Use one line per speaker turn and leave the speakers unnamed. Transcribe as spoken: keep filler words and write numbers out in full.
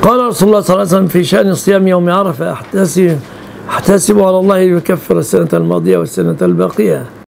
قال رسول الله صلى الله عليه وسلم في شأن صيام يوم عرفة: أحتسب أحتسب على الله أن يكفر السنة الماضية والسنة الباقية.